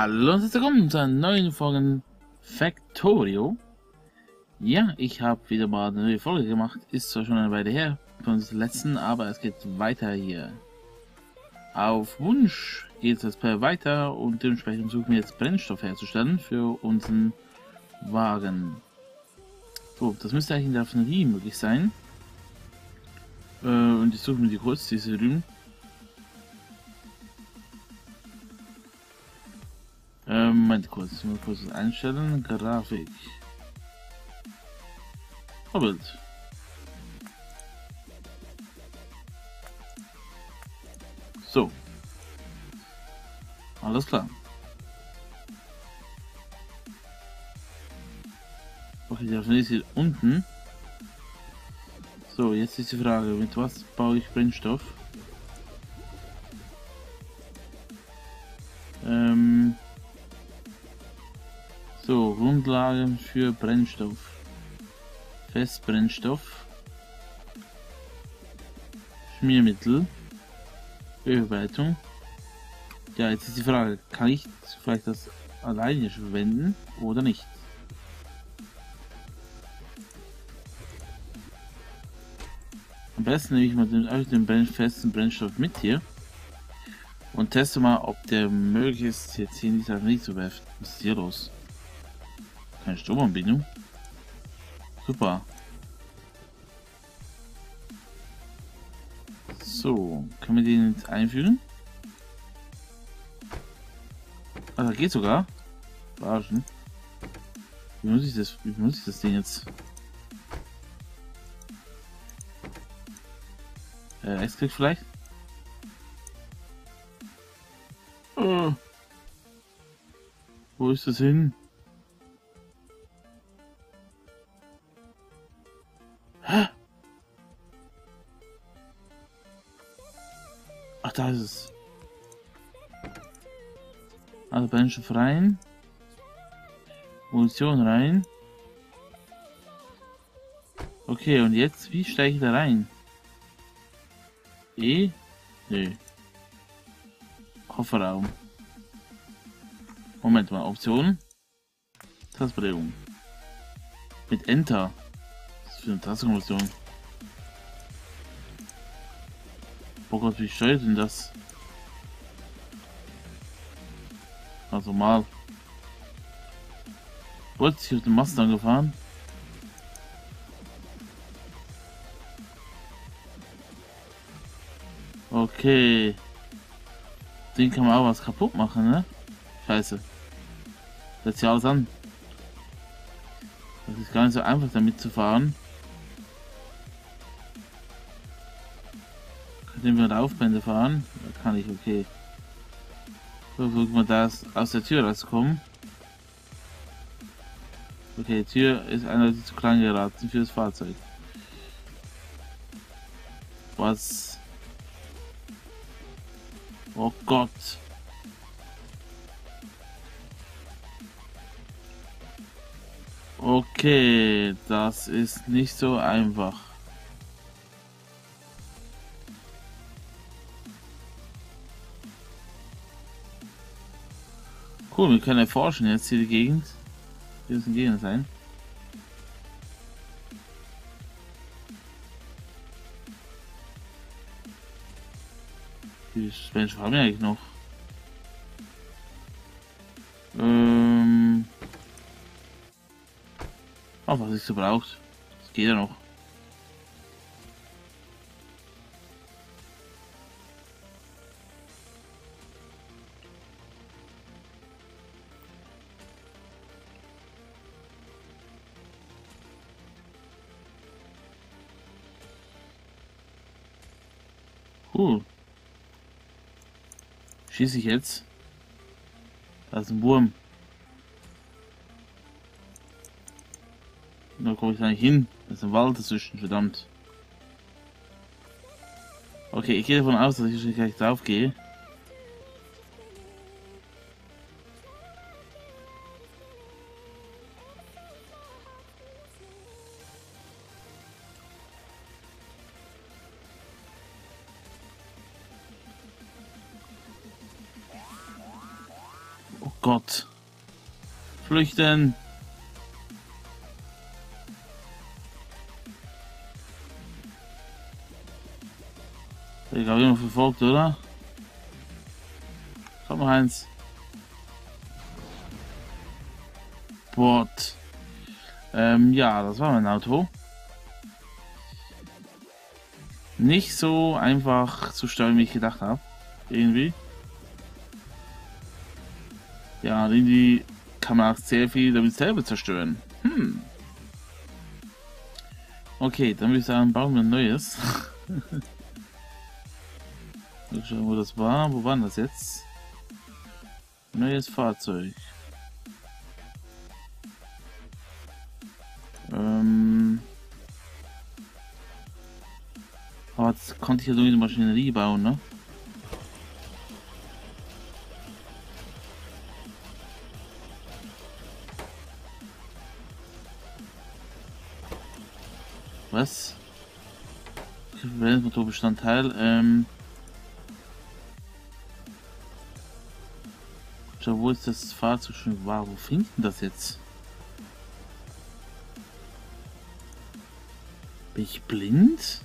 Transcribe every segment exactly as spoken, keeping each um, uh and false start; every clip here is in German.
Hallo und herzlich willkommen zu einer neuen Folge Factorio. Ja, ich habe wieder mal eine neue Folge gemacht. Ist zwar schon eine Weile her von unserer letzten, aber es geht weiter hier. Auf Wunsch geht es jetzt per weiter und dementsprechend suchen wir jetzt Brennstoff herzustellen für unseren Wagen. So, das müsste eigentlich in der Raffinerie möglich sein. Äh, und ich suche mir die kurz, diese drüben. Ähm, Moment kurz, ich muss kurz was einstellen. Grafik. Vorbild. So. Alles klar. Okay, die Raffinerie ist hier unten. So, jetzt ist die Frage, mit was baue ich Brennstoff? Ähm... So, Grundlagen für Brennstoff. Festbrennstoff. Schmiermittel. Bearbeitung. Ja, jetzt ist die Frage, kann ich vielleicht das alleine verwenden oder nicht? Am besten nehme ich mal den, den Brenn, festen Brennstoff mit hier und teste mal, ob der möglich ist, jetzt hier in dieser nicht zu werfen. Was ist hier los? Keine Stromanbindung? Super. So, können wir den jetzt einfügen? Ah, da geht sogar. Verarschen. Wie muss ich das, wie muss ich das Ding jetzt? Äh, Rechtsklick vielleicht? Oh. Wo ist das hin? Hä? Ach, da ist es. Also Brennstoff rein. Munition rein. Okay, und jetzt, wie steige ich da rein? E? Nö. Kofferraum. Moment mal, Optionen. Tastenbelegung. Mit Enter. Was ist für eine Tastenkombination? Oh Gott, wie steuert denn das? Also mal. Wollte ich auf den Mustang gefahren? Okay. Den kann man auch was kaputt machen, ne? Scheiße. Setzt ja alles an. Das ist gar nicht so einfach damit zu fahren. Können wir Laufbänder fahren? Da kann ich, okay. So, versuchen wir das aus der Tür rauszukommen. Okay, die Tür ist eindeutig zu klein geraten für das Fahrzeug. Was? Oh Gott. Okay, das ist nicht so einfach. Cool, wir können erforschen jetzt hier die Gegend. Hier müssen Gegner sein. Die Menschen haben wir eigentlich noch. Ähm. Oh, was ich so braucht. Das geht ja noch. Cool. Schieße ich jetzt? Da ist ein Wurm. Da komme ich da nicht hin. Da ist ein Wald dazwischen, verdammt. Okay, ich gehe davon aus, dass ich gleich drauf gehe. Gott. Flüchten. Ich habe immer verfolgt, oder? Komm, Heinz. Bot. Ähm, ja, das war mein Auto. Nicht so einfach zu steuern, wie ich gedacht habe. Irgendwie. Ja, irgendwie kann man auch sehr viel damit selber zerstören. Hm. Okay, dann würde ich sagen, bauen wir ein neues. Mal schauen, wo das war. Wo war das jetzt? Neues Fahrzeug. Ähm. Aber jetzt konnte ich ja so eine Maschinerie bauen, ne? Was? Motorbestandteil. Ähm. Schau, wo ist das Fahrzeug schon war? Wo findet denn das jetzt? Bin ich blind?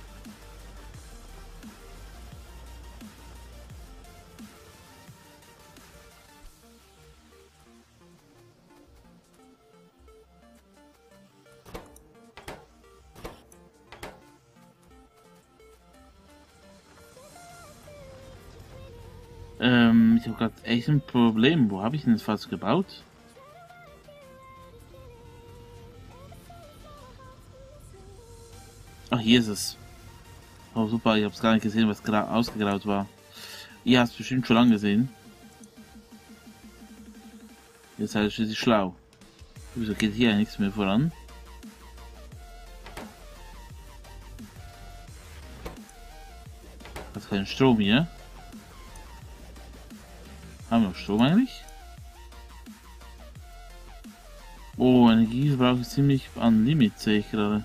Ähm, ich habe gerade echt ein Problem. Wo habe ich denn das Fahrzeug gebaut? Ach, hier ist es. Oh, super, ich habe es gar nicht gesehen, was gerade ausgegraut war. Ihr habt es bestimmt schon lange gesehen. Ihr seid schließlich schlau. Wieso geht hier ja nichts mehr voran? Hat keinen Strom hier. Haben wir noch Strom eigentlich? Oh, Energieverbrauch ist ziemlich an Limit, sehe ich gerade.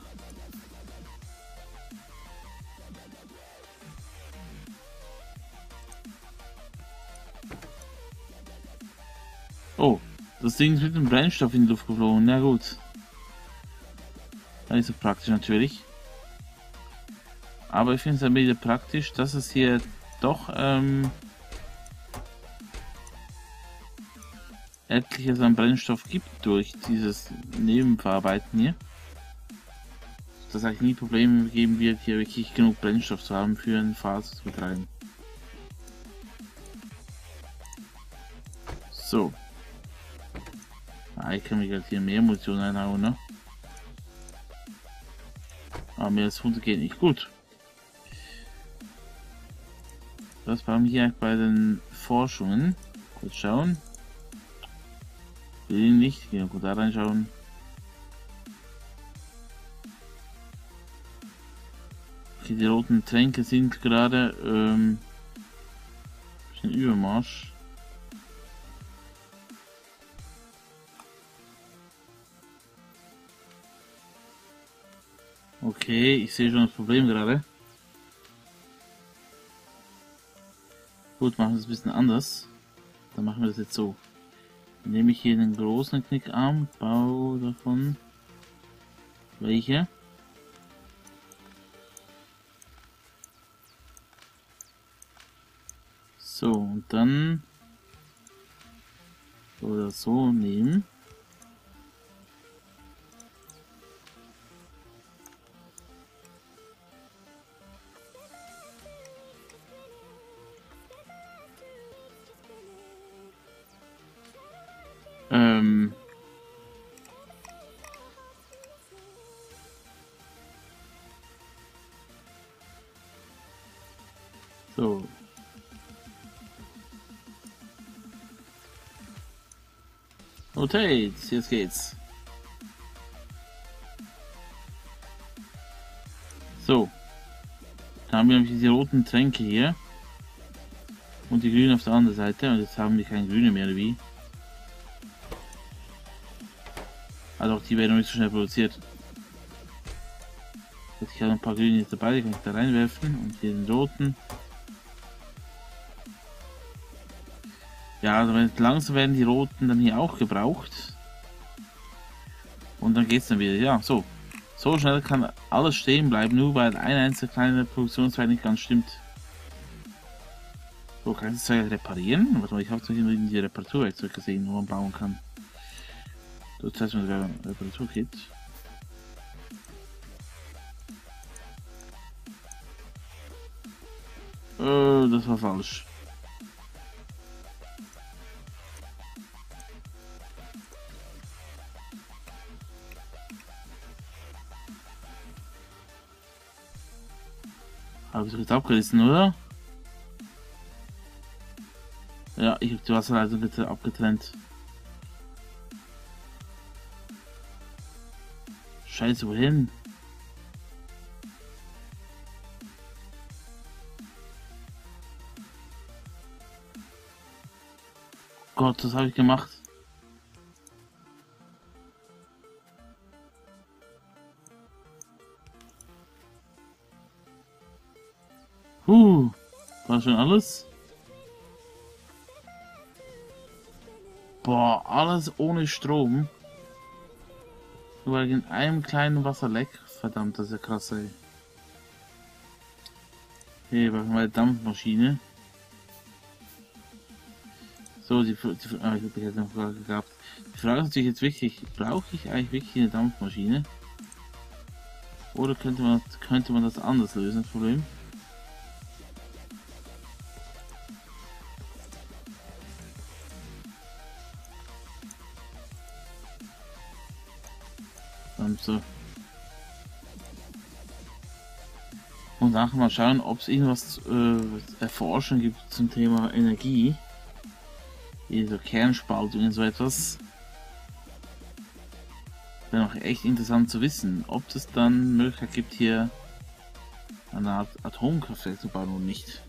Oh, das Ding ist mit dem Brennstoff in die Luft geflogen. Na gut. Das ist so praktisch natürlich. Aber ich finde es ein bisschen praktisch, dass es hier doch ähm, etliches an Brennstoff gibt durch dieses Nebenverarbeiten hier. Dass es eigentlich nie Probleme geben wird, hier wirklich genug Brennstoff zu haben für ein Fahrzeug zu betreiben. So. Ah, ich kann mir gerade hier mehr Munition einhauen, ne? Aber mehr als runter geht nicht. Gut. Das waren wir hier bei den Forschungen. Kurz schauen. Will nicht. Ja, gut, da reinschauen. Okay, die roten Tränke sind gerade ähm, ein Übermarsch. Okay, ich sehe schon das Problem gerade. Gut, machen wir es ein bisschen anders. Dann machen wir das jetzt so. Dann nehme ich hier den großen Knickarm, baue davon welche. So, und dann oder so nehmen. Ähm. So. Okay, jetzt geht's. So. Dann haben wir nämlich diese roten Tränke hier. Und die grünen auf der anderen Seite. Und jetzt haben wir keine grüne mehr, oder wie? Also auch die werden noch nicht so schnell produziert. Jetzt ich habe ein paar grüne jetzt dabei, die kann ich da reinwerfen. Und hier den roten. Ja, also wenn langsam werden die roten dann hier auch gebraucht. Und dann geht's dann wieder. Ja, so. So schnell kann alles stehen bleiben, nur weil ein einzelner kleiner Produktionszweig nicht ganz stimmt. So, kann ich das Zeug reparieren? Warte mal, ich habe hier die Reparaturwerkzeuge gesehen, wo man bauen kann. So, das heißt, wenn der Reparatur geht. Äh, das war falsch. Habe ich jetzt abgerissen, oder? Ja, ich habe die Wasserleitung abgetrennt. Scheiße, wohin? Gott, das habe ich gemacht. Huh, war schon alles? Boah, alles ohne Strom. Nur wegen einem kleinen Wasserleck. Verdammt, das ist ja krass, ey. Hier, bei meiner Dampfmaschine. So, die, die ah, ich habe jetzt eine Frage gehabt. Die Frage ist natürlich jetzt wirklich, brauche ich eigentlich wirklich eine Dampfmaschine? Oder könnte man, könnte man das anders lösen, das Problem? So. Und nachher mal schauen, ob es irgendwas äh, erforschen gibt zum Thema Energie. Wie so Kernspaltung und so etwas. Wäre noch echt interessant zu wissen, ob es dann Möglichkeit gibt, hier eine Art Atomkraftwerk zu bauen oder nicht.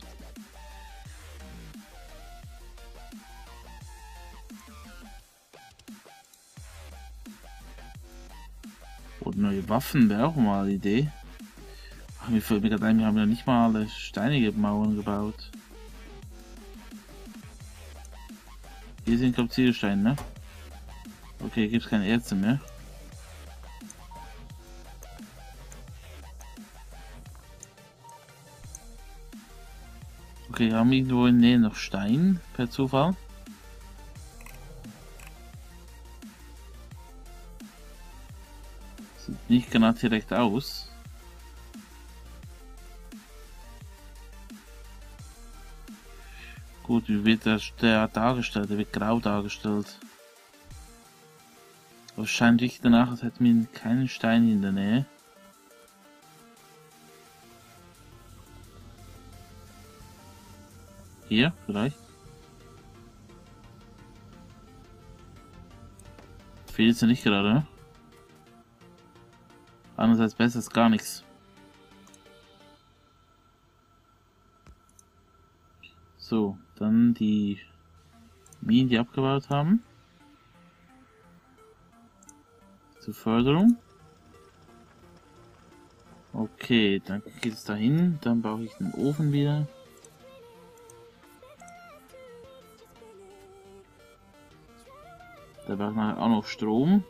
Oder neue Waffen wäre auch mal eine Idee. Ach, mir fällt mir gerade ein, wir haben ja nicht mal alle steinige Mauern gebaut. Hier sind, glaube ich, Ziegelsteine, ne? Okay, gibt es keine Erze mehr. Okay, haben wir irgendwo in der Nähe noch Stein, per Zufall? Sieht nicht genau direkt aus. Gut, wie wird der, der dargestellt? Der wird grau dargestellt. Aber es scheint wirklich danach, als hätten wir keinen Stein in der Nähe. Hier, vielleicht. Fehlt es ja nicht gerade, ne? Andererseits besser als gar nichts. So, dann die Minen, die abgebaut haben. Zur Förderung. Okay, dann geht es dahin. Dann brauche ich den Ofen wieder. Da braucht man auch noch Strom.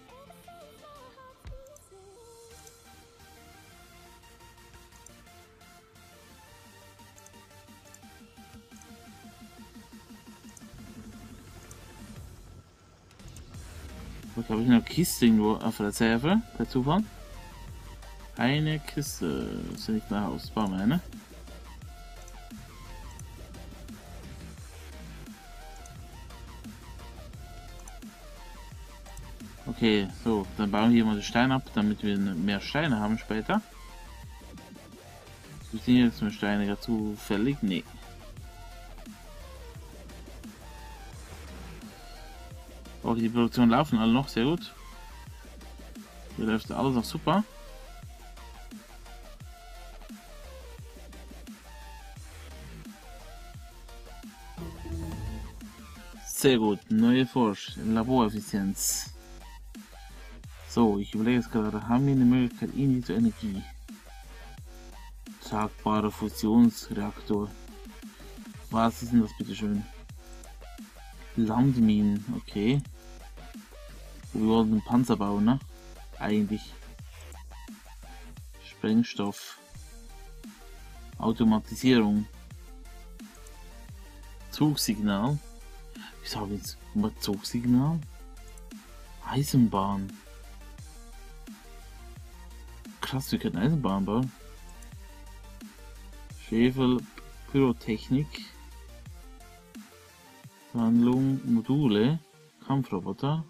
Da habe ich eine Kiste irgendwo auf Reserve, per Zufall. Eine Kiste, das ist ja nicht mehr Haus, bauen wir eine. Okay, so, dann bauen wir hier mal den Stein ab, damit wir mehr Steine haben später. Sind jetzt nur Steine gerade zufällig? Nee. Okay, die Produktion laufen alle noch sehr gut. Hier läuft alles noch super. Sehr gut, neue Forsch, Laboreffizienz. So, ich überlege jetzt gerade, haben wir eine Möglichkeit irgendwie zur Energie? Tragbarer Fusionsreaktor. Was ist denn das bitte schön? Landminen, okay. Wir wollten einen Panzer bauen, ne? Eigentlich. Sprengstoff. Automatisierung. Zugsignal. Wieso habe ich jetzt mal Zugsignal? Eisenbahn. Krass, wir können Eisenbahn bauen. Schäfer, Pyrotechnik. Handlung, Module. Kampfroboter.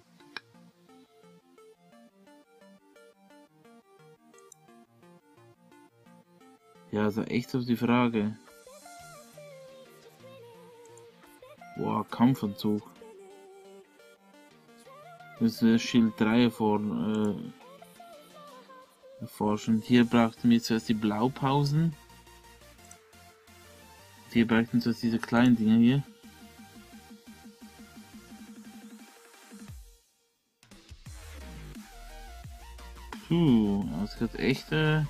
Ja, also echt auf die Frage. Boah, Kampfanzug. Das ist Schild drei vor, äh, erforschen. Hier brauchten wir zuerst die Blaupausen. Hier brauchten wir zuerst diese kleinen Dinger hier. Puh, das geht echt, äh,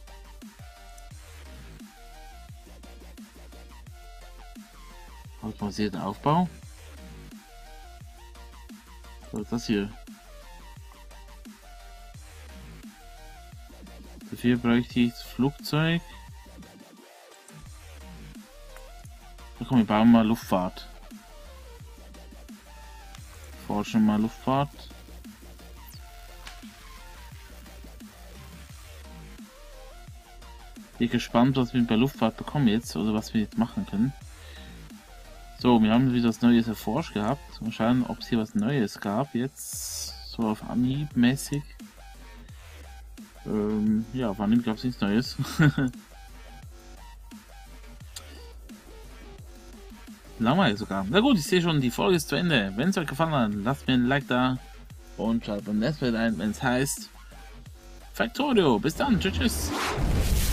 automatisierten Aufbau. Was ist das hier? Dafür bräuchte ich das Flugzeug. Da komm, wir bauen mal Luftfahrt. Forschen mal Luftfahrt. Bin gespannt, was wir bei Luftfahrt bekommen jetzt, oder was wir jetzt machen können. So, wir haben wieder was Neues erforscht gehabt. Mal schauen, ob es hier was Neues gab jetzt. So auf Anhieb mäßig. Ähm, ja, auf Anhieb gab es nichts Neues. Langweilig sogar. Na gut, ich sehe schon, die Folge ist zu Ende. Wenn es euch gefallen hat, lasst mir ein Like da. Und schaut beim nächsten Mal ein, wenn es heißt Factorio. Bis dann. Tschüss. Tschüss.